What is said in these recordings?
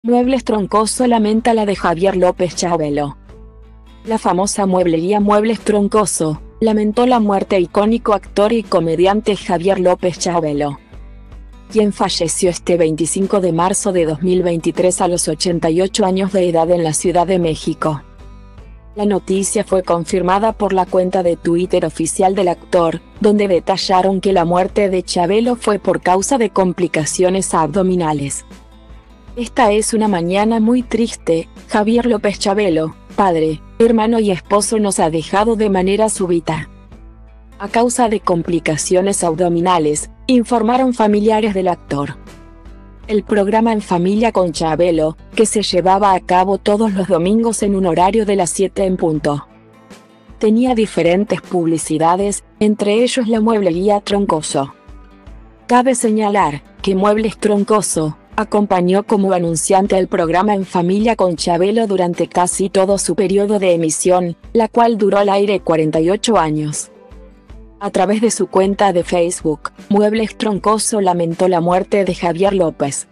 Muebles Troncoso lamenta la de Javier López Chabelo. La famosa mueblería Muebles Troncoso lamentó la muerte del icónico actor y comediante Javier López Chabelo, quien falleció este 25 de marzo de 2023 a los 88 años de edad en la Ciudad de México. La noticia fue confirmada por la cuenta de Twitter oficial del actor, donde detallaron que la muerte de Chabelo fue por causa de complicaciones abdominales. Esta es una mañana muy triste. Javier López Chabelo, padre, hermano y esposo, nos ha dejado de manera súbita a causa de complicaciones abdominales, informaron familiares del actor. El programa En Familia con Chabelo, que se llevaba a cabo todos los domingos en un horario de las 7 en punto, tenía diferentes publicidades, entre ellos la mueblería Troncoso. Cabe señalar que Muebles Troncoso acompañó como anunciante el programa En Familia con Chabelo durante casi todo su periodo de emisión, la cual duró al aire 48 años. A través de su cuenta de Facebook, Muebles Troncoso lamentó la muerte de Javier López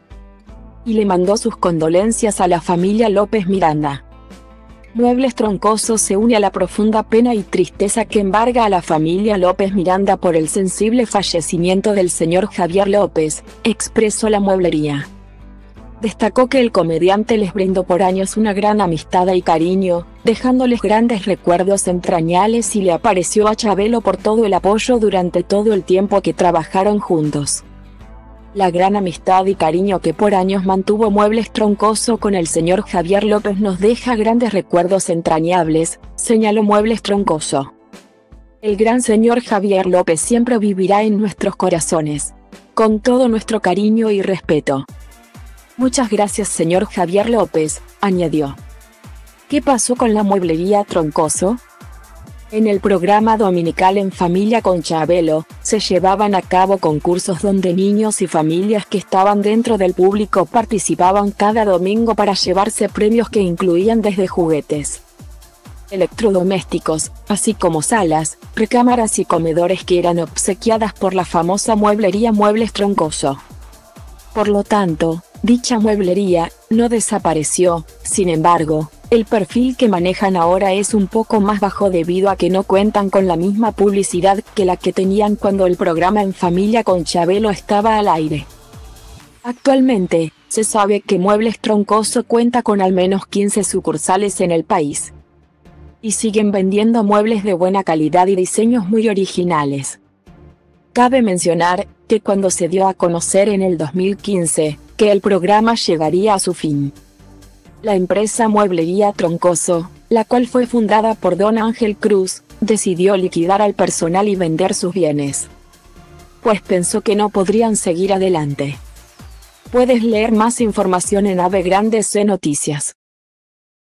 y le mandó sus condolencias a la familia López Miranda. Muebles Troncoso se une a la profunda pena y tristeza que embarga a la familia López Miranda por el sensible fallecimiento del señor Javier López, expresó la mueblería. Destacó que el comediante les brindó por años una gran amistad y cariño, dejándoles grandes recuerdos entrañables, y le apreció a Chabelo por todo el apoyo durante todo el tiempo que trabajaron juntos. La gran amistad y cariño que por años mantuvo Muebles Troncoso con el señor Javier López nos deja grandes recuerdos entrañables, señaló Muebles Troncoso. El gran señor Javier López siempre vivirá en nuestros corazones, con todo nuestro cariño y respeto. Muchas gracias, señor Javier López, añadió. ¿Qué pasó con la mueblería Troncoso? En el programa dominical En Familia con Chabelo, se llevaban a cabo concursos donde niños y familias que estaban dentro del público participaban cada domingo para llevarse premios que incluían desde juguetes, electrodomésticos, así como salas, recámaras y comedores que eran obsequiadas por la famosa mueblería Muebles Troncoso. Por lo tanto, dicha mueblería no desapareció. Sin embargo, el perfil que manejan ahora es un poco más bajo debido a que no cuentan con la misma publicidad que la que tenían cuando el programa En Familia con Chabelo estaba al aire. Actualmente, se sabe que Muebles Troncoso cuenta con al menos 15 sucursales en el país y siguen vendiendo muebles de buena calidad y diseños muy originales. Cabe mencionar que cuando se dio a conocer en el 2015 que el programa llegaría a su fin, la empresa Mueblería Troncoso, la cual fue fundada por Don Ángel Cruz, decidió liquidar al personal y vender sus bienes, pues pensó que no podrían seguir adelante. Puedes leer más información en Ave Grande C Noticias.